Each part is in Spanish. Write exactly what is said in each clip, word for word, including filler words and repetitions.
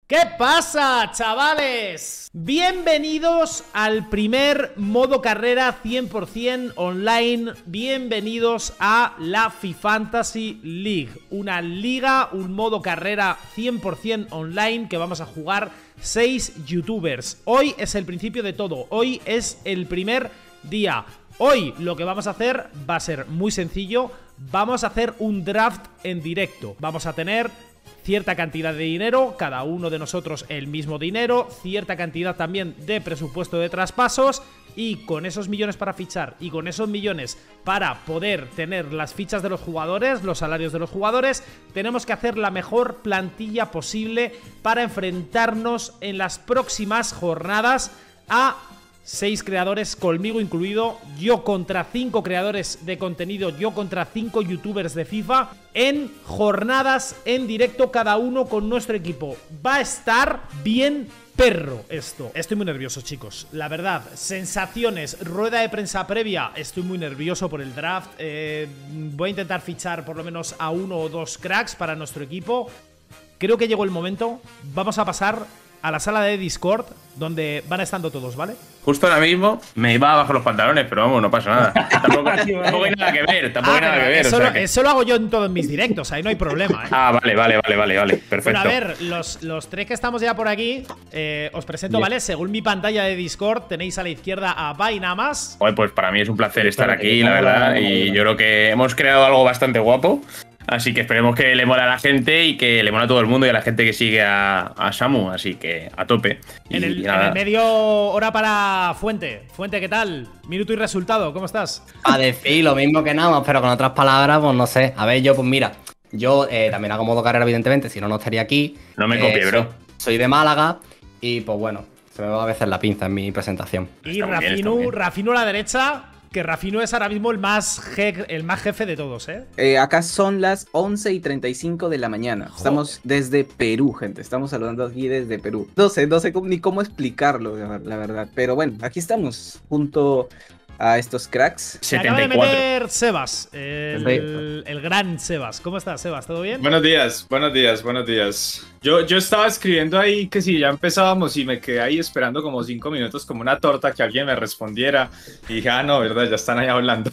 ¿Qué pasa, chavales? Bienvenidos al primer modo carrera cien por cien online. Bienvenidos a la FiFantasy League, una liga, un modo carrera cien por cien online que vamos a jugar seis youtubers. Hoy es el principio de todo, hoy es el primer día. Hoy lo que vamos a hacer va a ser muy sencillo. Vamos a hacer un draft en directo. Vamos a tener cierta cantidad de dinero, cada uno de nosotros el mismo dinero, cierta cantidad también de presupuesto de traspasos, y con esos millones para fichar y con esos millones para poder tener las fichas de los jugadores, los salarios de los jugadores, tenemos que hacer la mejor plantilla posible para enfrentarnos en las próximas jornadas a seis creadores, conmigo incluido, yo contra cinco creadores de contenido, yo contra cinco youtubers de FIFA, en jornadas en directo, cada uno con nuestro equipo. Va a estar bien perro esto. Estoy muy nervioso, chicos, la verdad. Sensaciones, rueda de prensa previa, estoy muy nervioso por el draft. eh, Voy a intentar fichar por lo menos a uno o dos cracks para nuestro equipo. Creo que llegó el momento. Vamos a pasar a la sala de Discord, donde van estando todos, ¿vale? Justo ahora mismo me iba bajo los pantalones, pero vamos, no pasa nada. Tampoco, tampoco hay nada que ver, tampoco ah, hay nada que ver. Eso, o sea lo, que... eso lo hago yo en todos mis directos, ahí no hay problema, ¿eh? Ah, vale, vale, vale, vale, vale, perfecto. Bueno, a ver, los, los tres que estamos ya por aquí, eh, os presento, Bien. ¿vale? Según mi pantalla de Discord, tenéis a la izquierda a Bainamas. Joder, pues para mí es un placer estar aquí, la verdad, y yo creo que hemos creado algo bastante guapo. Así que esperemos que le mola a la gente y que le mola a todo el mundo y a la gente que sigue a, a Samu. Así que a tope. Y, en, el, y en el medio hora para Fuente. Fuente, ¿qué tal? Minuto y resultado, ¿cómo estás? A decir lo mismo que nada, pero con otras palabras, pues no sé. A ver, yo, pues mira, yo eh, también hago modo carrera, evidentemente, si no, no estaría aquí. No me eh, copie, bro. Soy, soy de Málaga y pues bueno, se me va a veces la pinza en mi presentación. Y Rafinu, Rafinu a la derecha. Que Rafinu es ahora mismo el más, je el más jefe de todos, ¿eh? ¿eh? Acá son las once y treinta y cinco de la mañana. Joder. Estamos desde Perú, gente. Estamos saludando aquí desde Perú. No sé, no sé cómo, ni cómo explicarlo, la verdad. Pero bueno, aquí estamos, junto a estos cracks. Se acaba de meter Sebas, el, el, el gran Sebas. ¿Cómo estás, Sebas? ¿Todo bien? Buenos días, buenos días, buenos días. Yo, yo estaba escribiendo ahí que si ya empezábamos y me quedé ahí esperando como cinco minutos como una torta que alguien me respondiera. Y dije, ah, no, verdad, ya están ahí hablando.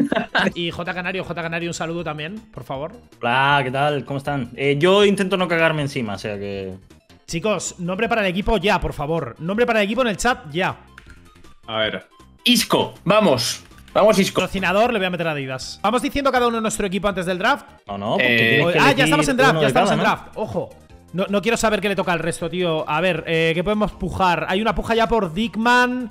Y J Canario, J Canario, un saludo también, por favor. Hola, ¿qué tal? ¿Cómo están? Eh, yo intento no cagarme encima, o sea que... Chicos, nombre para el equipo ya, por favor. Nombre para el equipo en el chat ya. A ver... Isco, vamos. Vamos, Isco. Patrocinador, le voy a meter a Adidas. ¿Vamos diciendo cada uno nuestro equipo antes del draft? No, no, porque eh, Ah, ya estamos en draft, ya estamos cada, en draft. ¿no? Ojo. No, no quiero saber qué le toca al resto, tío. A ver, eh, ¿qué podemos pujar? Hay una puja ya por Dickman.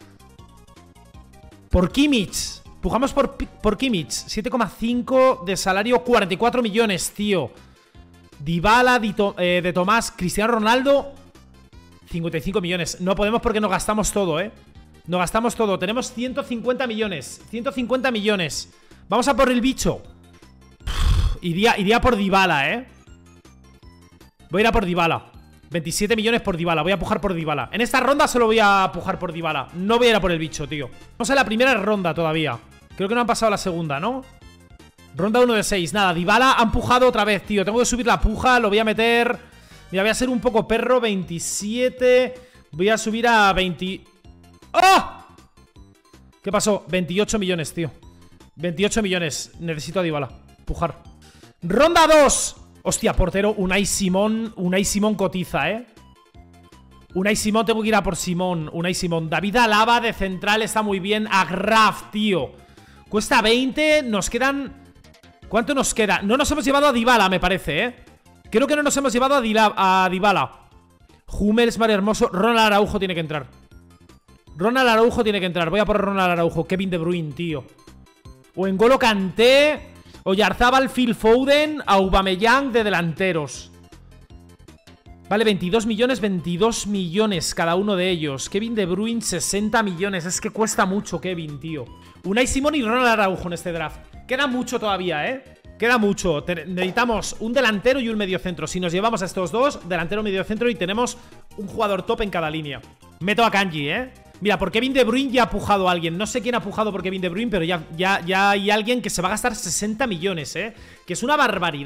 Por Kimmich. Pujamos por, por Kimmich. siete coma cinco de salario, cuarenta y cuatro millones, tío. Dybala, de, eh, de Tomás, Cristiano Ronaldo, cincuenta y cinco millones. No podemos porque nos gastamos todo, eh. Nos gastamos todo, tenemos ciento cincuenta millones. ciento cincuenta millones. Vamos a por el bicho. Uf, iría, iría por Dybala, eh. Voy a ir a por Dybala. veintisiete millones por Dybala, voy a pujar por Dybala. En esta ronda solo voy a pujar por Dybala. No voy a ir a por el bicho, tío. Vamos a la primera ronda todavía. Creo que no han pasado la segunda, ¿no? Ronda uno de seis, nada, Dybala ha empujado otra vez, tío. Tengo que subir la puja, lo voy a meter. Mira, voy a ser un poco perro, veintisiete. Voy a subir a veinte. ¡Oh! ¿Qué pasó? veintiocho millones, tío. veintiocho millones. Necesito a Dybala. Pujar. Ronda dos. Hostia, portero. Unai Simón. Unai Simón cotiza, ¿eh? Unai Simón, tengo que ir a por Simón. Unai Simón. David Alaba de central está muy bien. Agraf, tío. Cuesta veinte. Nos quedan... ¿Cuánto nos queda? No nos hemos llevado a Dybala, me parece, ¿eh? Creo que no nos hemos llevado a, Dila a Dybala. Hummels, Mario Hermoso. Ronald Araujo tiene que entrar. Ronald Araujo tiene que entrar. Voy a por Ronald Araujo. Kevin De Bruyne, tío. O N'Golo Kanté. O Oyarzabal, Phil Foden. Aubameyang de delanteros. Vale, veintidós millones, veintidós millones cada uno de ellos. Kevin De Bruyne, sesenta millones. Es que cuesta mucho, Kevin, tío. Unai Simón y Ronald Araujo en este draft. Queda mucho todavía, ¿eh? Queda mucho. Necesitamos un delantero y un mediocentro. Si nos llevamos a estos dos, delantero, mediocentro, y tenemos un jugador top en cada línea. Meto a Kanji, ¿eh? Mira, por Kevin De Bruyne ya ha pujado a alguien. No sé quién ha pujado por Kevin De Bruyne, pero ya, ya, ya hay alguien que se va a gastar sesenta millones, ¿eh? Que es una barbaridad.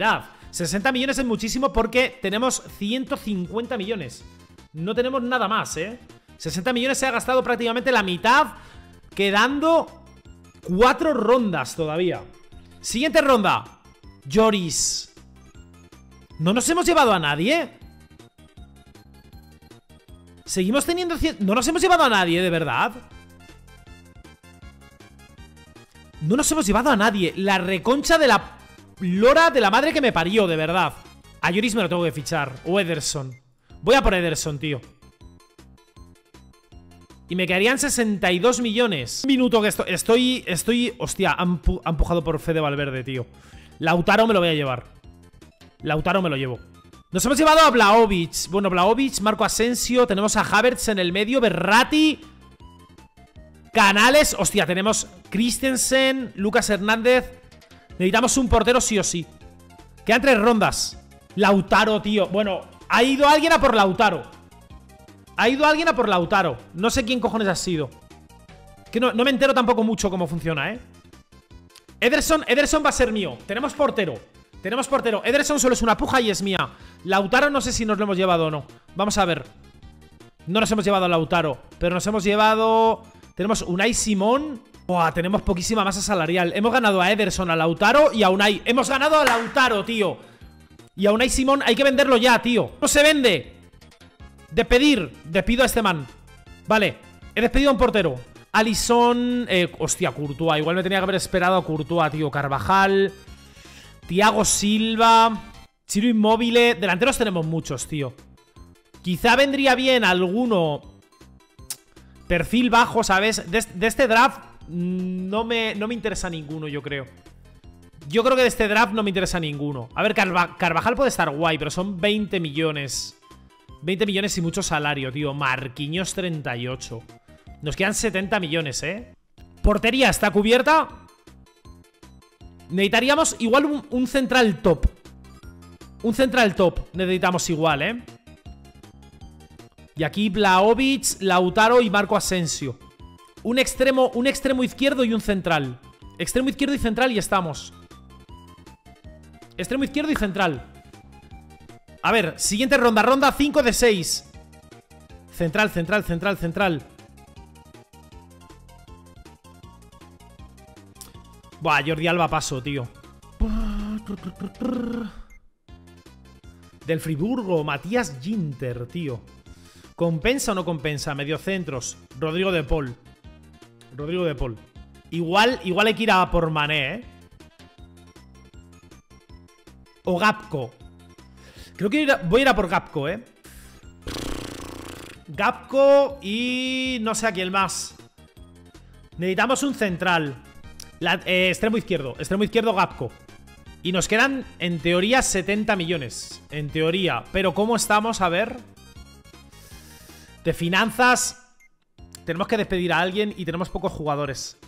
sesenta millones es muchísimo porque tenemos ciento cincuenta millones. No tenemos nada más, ¿eh? sesenta millones se ha gastado prácticamente la mitad, quedando cuatro rondas todavía. Siguiente ronda. Joris. ¿No nos hemos llevado a nadie? Seguimos teniendo... ¿No nos hemos llevado a nadie, de verdad? No nos hemos llevado a nadie. La reconcha de la lora de la madre que me parió, de verdad. A Joris me lo tengo que fichar. O Ederson. Voy a por Ederson, tío. Y me quedarían sesenta y dos millones. Un minuto que estoy... Estoy... estoy hostia, han empujado por Fede Valverde, tío. Lautaro me lo voy a llevar. Lautaro me lo llevo. Nos hemos llevado a Vlahovic. Bueno, Vlahovic, Marco Asensio. Tenemos a Havertz en el medio. Berratti. Canales. Hostia, tenemos Christensen, Lucas Hernández. Necesitamos un portero sí o sí. Quedan tres rondas. Lautaro, tío. Bueno, ha ido alguien a por Lautaro. Ha ido alguien a por Lautaro. No sé quién cojones ha sido. Que no, no me entero tampoco mucho cómo funciona, ¿eh? Ederson, Ederson va a ser mío. Tenemos portero. Tenemos portero. Ederson solo es una puja y es mía. Lautaro no sé si nos lo hemos llevado o no. Vamos a ver. No nos hemos llevado a Lautaro, pero nos hemos llevado... Tenemos Unai Simón. Buah, tenemos poquísima masa salarial. Hemos ganado a Ederson, a Lautaro y a Unai. Hemos ganado a Lautaro, tío. Y a Unai Simón hay que venderlo ya, tío. No se vende. Despedir. Despido a este man. Vale, he despedido a un portero. Alisson, eh, hostia, Courtois. Igual me tenía que haber esperado a Courtois, tío. Carvajal, Thiago Silva, Ciro Immobile. Delanteros tenemos muchos, tío. Quizá vendría bien alguno perfil bajo, ¿sabes? De, de este draft no me, no me interesa ninguno, yo creo. Yo creo que de este draft no me interesa ninguno. A ver, Carva Carvajal puede estar guay, pero son veinte millones. veinte millones y mucho salario, tío. Marquinhos treinta y ocho. Nos quedan setenta millones, ¿eh? Portería está cubierta. Necesitaríamos igual un, un central top. Un central top necesitamos igual, ¿eh? Y aquí Vlahovic, Lautaro y Marco Asensio. Un extremo, un extremo izquierdo y un central. Extremo izquierdo y central y estamos. Extremo izquierdo y central. A ver, siguiente ronda. Ronda cinco de seis. Central, central, central, central. Buah, Jordi Alba paso, tío. Del Friburgo, Matías Ginter, tío. ¿Compensa o no compensa? Mediocentros. Rodrigo de Paul. Rodrigo de Paul. Igual, igual hay que ir a por Mané, ¿eh? O Gapco. Creo que voy a ir a por Gapco, ¿eh? Gapco y... no sé a quién más. Necesitamos un central. La, eh, extremo izquierdo. Extremo izquierdo Gapco. Y nos quedan, en teoría, setenta millones. En teoría. Pero ¿cómo estamos? A ver. De finanzas. Tenemos que despedir a alguien y tenemos pocos jugadores.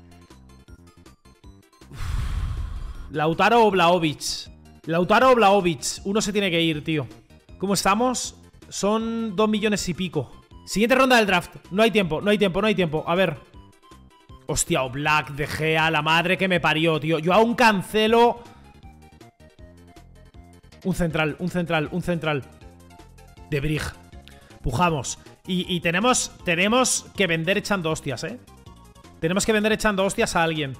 Uf. Lautaro o Vlahovic. Lautaro o Vlahovic. Uno se tiene que ir, tío. ¿Cómo estamos? Son dos millones y pico. Siguiente ronda del draft. No hay tiempo, no hay tiempo, no hay tiempo. A ver. Hostia, o Black, De Gea, la madre que me parió, tío. Yo aún cancelo. Un central, un central, un central. De Brig. Pujamos. Y, y tenemos, tenemos que vender echando hostias, ¿eh? Tenemos que vender echando hostias a alguien.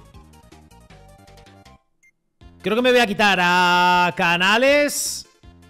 Creo que me voy a quitar a Canales.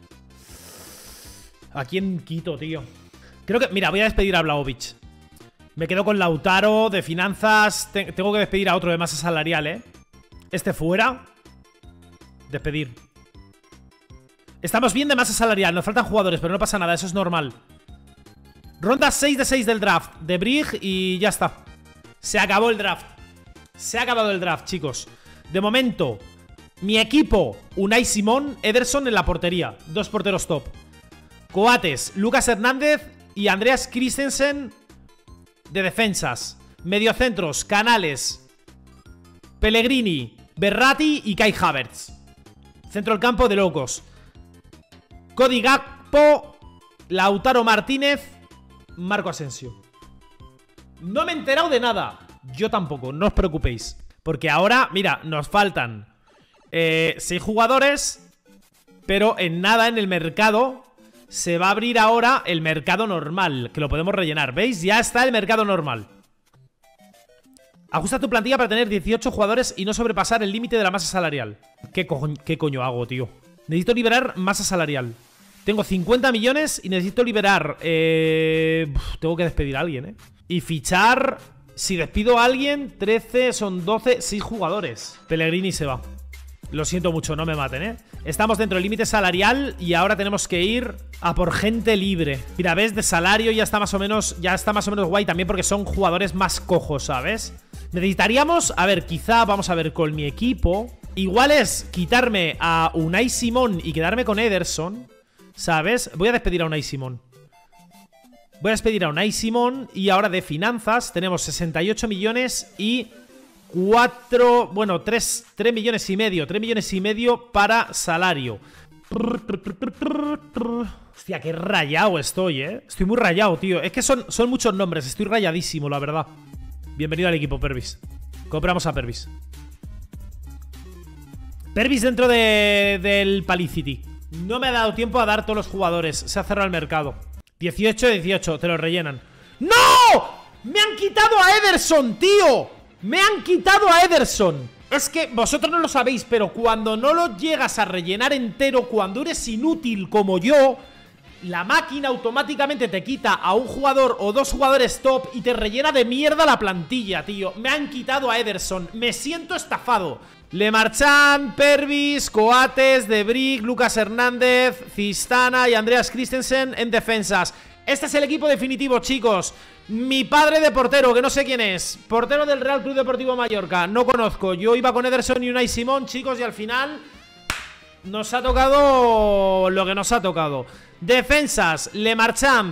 ¿A quién quito, tío? Creo que... Mira, voy a despedir a Vlahovic. Me quedo con Lautaro de finanzas. Te tengo que despedir a otro de masa salarial, ¿eh? Este fuera. Despedir. Estamos bien de masa salarial. Nos faltan jugadores, pero no pasa nada. Eso es normal. Ronda seis de seis del draft. De Brig y ya está. Se acabó el draft. Se ha acabado el draft, chicos. De momento, mi equipo: Unai Simón, Ederson en la portería. Dos porteros top. Coates, Lucas Hernández y Andreas Christensen de defensas. Mediocentros, Canales, Pellegrini, Berratti y Kai Havertz. Centro del campo de locos. Cody Gakpo, Lautaro Martínez, Marco Asensio. No me he enterado de nada. Yo tampoco, no os preocupéis. Porque ahora, mira, nos faltan eh, seis jugadores. Pero en nada en el mercado se va a abrir ahora el mercado normal, que lo podemos rellenar. ¿Veis? Ya está el mercado normal. Ajusta tu plantilla para tener dieciocho jugadores y no sobrepasar el límite de la masa salarial. ¿Qué, co ¿Qué coño hago, tío? Necesito liberar masa salarial. Tengo cincuenta millones y necesito liberar... Eh... Uf, tengo que despedir a alguien, ¿eh? Y fichar... Si despido a alguien, trece, son doce, seis jugadores. Pellegrini se va. Lo siento mucho, no me maten, ¿eh? Estamos dentro del límite salarial y ahora tenemos que ir a por gente libre. Mira, ves, de salario ya está más o menos, ya está más o menos guay también porque son jugadores más cojos, ¿sabes? Necesitaríamos, a ver, quizá, vamos a ver, con mi equipo, igual es quitarme a Unai Simón y quedarme con Ederson, ¿sabes? Voy a despedir a Unai Simón. Voy a despedir a Unai Simón y ahora de finanzas tenemos sesenta y ocho millones y cuatro, bueno, tres, tres millones y medio, tres millones y medio para salario. Hostia, qué rayado estoy, eh. Estoy muy rayado, tío. Es que son, son muchos nombres, estoy rayadísimo, la verdad. Bienvenido al equipo, Pervis. Compramos a Pervis. Pervis dentro de, del Palicity. No me ha dado tiempo a dar todos los jugadores. Se ha cerrado el mercado. dieciocho, dieciocho, te lo rellenan. ¡No! ¡Me han quitado a Ederson, tío! ¡Me han quitado a Ederson! Es que vosotros no lo sabéis, pero cuando no lo llegas a rellenar entero, cuando eres inútil como yo, la máquina automáticamente te quita a un jugador o dos jugadores top y te rellena de mierda la plantilla, tío. Me han quitado a Ederson. Me siento estafado. Le Marchand, Pervis, Coates, De Bruyne, Lucas Hernández, Cistana y Andreas Christensen en defensas. Este es el equipo definitivo, chicos. Mi padre de portero, que no sé quién es. Portero del Real Club Deportivo Mallorca. No conozco. Yo iba con Ederson y Unai Simón, chicos, y al final nos ha tocado lo que nos ha tocado. Defensas, Le Marchand,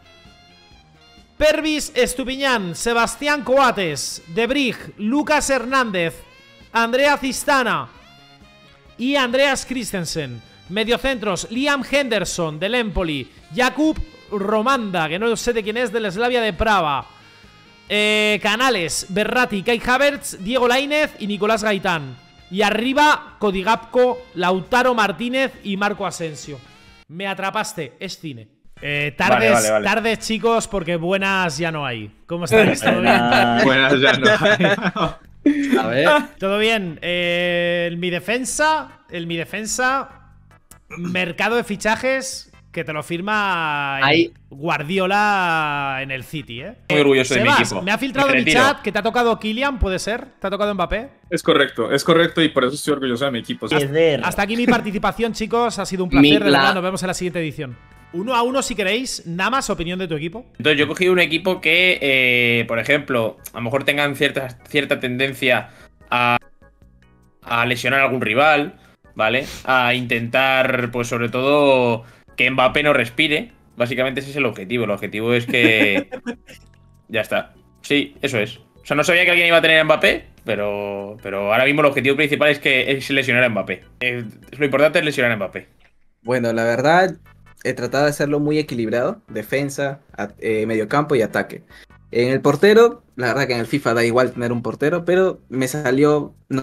Pervis, Estupiñán, Sebastián Coates, De Bruyne, Lucas Hernández, Andrea Cistana y Andreas Christensen. Mediocentros, Liam Henderson del Empoli, Jakub Romanda, que no sé de quién es, del Slavia de Praga. eh, Canales, Berratti, Kai Havertz, Diego Lainez y Nicolás Gaitán. Y arriba, Codigapco, Lautaro Martínez y Marco Asensio. Me atrapaste, es cine. Eh, tardes, vale, vale, vale. tardes, chicos, porque buenas ya no hay. ¿Cómo estáis? ¿Todo bien? Buenas ya no. A ver. Todo bien. Eh, en mi defensa, en mi defensa, mercado de fichajes que te lo firma Ahí. Guardiola en el City, ¿eh? Muy orgulloso de mi Sebas, equipo. me ha filtrado Me en mi retiro. chat que te ha tocado Kylian, ¿puede ser? ¿Te ha tocado Mbappé? Es correcto, es correcto y por eso estoy orgulloso de mi equipo. Eder. Hasta aquí mi participación, chicos. Ha sido un placer, de Mi- la- verdad. Nos vemos en la siguiente edición. Uno a uno, si queréis. Nada más, opinión de tu equipo. Entonces yo he cogido un equipo que, eh, por ejemplo, a lo mejor tengan cierta, cierta tendencia a, a lesionar a algún rival, ¿vale? A intentar, pues sobre todo, que Mbappé no respire. Básicamente ese es el objetivo. El objetivo es que... ya está. Sí, eso es. O sea, no sabía que alguien iba a tener a Mbappé, pero, pero ahora mismo el objetivo principal es que es lesionar a Mbappé. Eh, lo importante es lesionar a Mbappé. Bueno, la verdad, he tratado de hacerlo muy equilibrado. Defensa, a- eh, mediocampo y ataque. En el portero, la verdad que en el FIFA da igual tener un portero, pero me salió... No,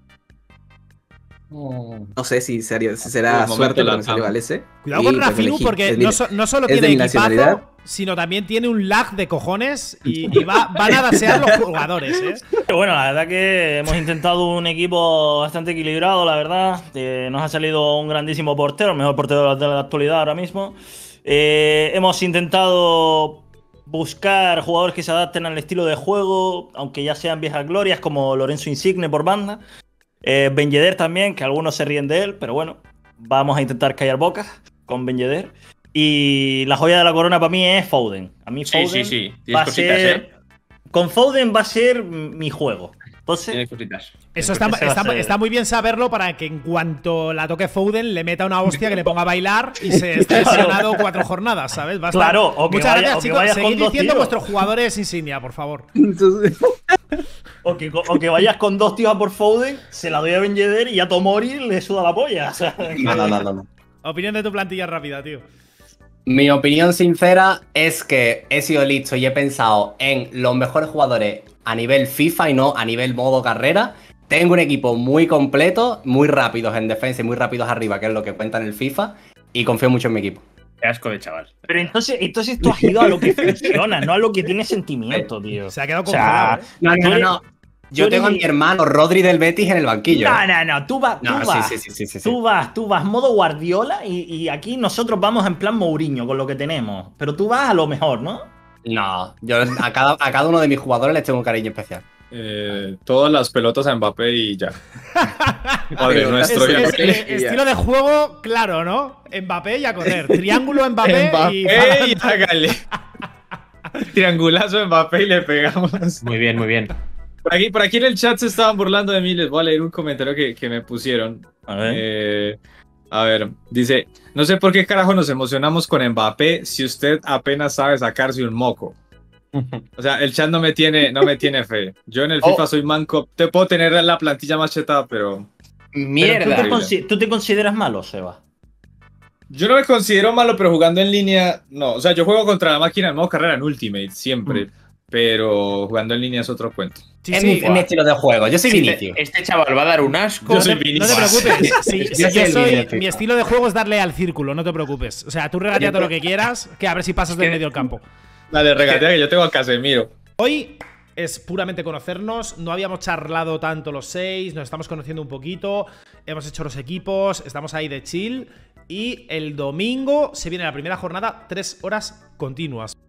no sé si, sería- si será Por el momento suerte, pero la me salió amo. Galese. Cuidado Y, con pues, Rafinha, elegí. porque Es mi- no, so- no solo es de tiene mi equipazo, nacionalidad. sino también tiene un lag de cojones y, y va, van a dasear los jugadores, ¿eh? Pero bueno, la verdad que hemos intentado un equipo bastante equilibrado, la verdad. Eh, nos ha salido un grandísimo portero, el mejor portero de la actualidad ahora mismo. Eh, hemos intentado buscar jugadores que se adapten al estilo de juego, aunque ya sean viejas glorias, como Lorenzo Insigne por banda. Eh, Ben Yedder también, que algunos se ríen de él, pero bueno, vamos a intentar callar bocas con Ben Yedder. Y la joya de la corona para mí es Foden. A mí Sí, Foden sí, sí. va Tienes a cositas, ser... ¿eh? Con Foden va a ser mi juego. Entonces, Tienes cositas. Eso está, Ese va a está- ser- está muy bien saberlo para que en cuanto la toque Foden le meta una hostia que le ponga a bailar y se esté lesionado cuatro jornadas, ¿sabes? Va a estar- Claro, o que Muchas vaya- gracias, o que chicos. vayas con Seguid dos diciendo tíos. vuestros jugadores insignia, por favor. Entonces, o que, o que vayas con dos tíos a por Foden, se la doy a Ben Yedder y a Tomori le suda la polla. O sea, No, no, no, no, no. Opinión de tu plantilla rápida, tío. Mi opinión sincera es que he sido listo y he pensado en los mejores jugadores a nivel FIFA y no a nivel modo carrera. tengo un equipo muy completo, muy rápidos en defensa y muy rápidos arriba, que es lo que cuenta en el FIFA, y confío mucho en mi equipo. Qué asco de chaval. Pero entonces, entonces tú has ido a lo que funciona, no a lo que tiene sentimiento, tío. Se ha quedado O sea, congelado, ¿eh? No, no, no, no. Yo tú tengo a eres- mi hermano Rodri del Betis en el banquillo. No, ¿eh? no, no, tú vas, tú No, sí, vas, sí, sí, sí, sí, sí. tú vas, tú vas modo Guardiola y, y aquí nosotros vamos en plan Mourinho con lo que tenemos. Pero tú vas a lo mejor, ¿no? No, yo a cada, a cada uno de mis jugadores les tengo un cariño especial. Eh, todas las pelotas a Mbappé y ya. Joder, Es- nuestro Es- es- ya- es- estilo de juego, claro, ¿no? Mbappé y a correr. Triángulo Mbappé, y. Mbappé y hágale. Triangulazo Mbappé y le pegamos. Muy bien, muy bien. Por aquí, por aquí en el chat se estaban burlando de mí. Les voy a leer un comentario que, que me pusieron. A ver. Eh, a ver, dice: no sé por qué carajo nos emocionamos con Mbappé si usted apenas sabe sacarse un moco. O sea, el chat no me tiene, no me tiene fe. Yo en el Oh. FIFA soy manco. Te puedo tener la plantilla más chetada, pero Pero ¿tú, Mierda. te consi- ¿Tú te consideras malo, Seba? yo no me considero malo, pero jugando en línea, no. O sea, yo juego contra la máquina en modo carrera en Ultimate, siempre. Pero jugando en línea es otro cuento. Sí, es, sí. mi, es mi estilo de juego. Yo soy Vinicius. Este, este chaval va a dar un asco. Yo soy No te Vinicius. preocupes. Sí, sí, Yo yo soy el soy, líder del mi FIFA. estilo de juego es darle al círculo, no te preocupes. O sea, tú regatea todo lo que quieras, que a ver si pasas del medio del campo. Dale, regatea que yo tengo a Casemiro. Hoy es puramente conocernos, no habíamos charlado tanto los seis, nos estamos conociendo un poquito, hemos hecho los equipos, estamos ahí de chill y el domingo se viene la primera jornada, tres horas continuas.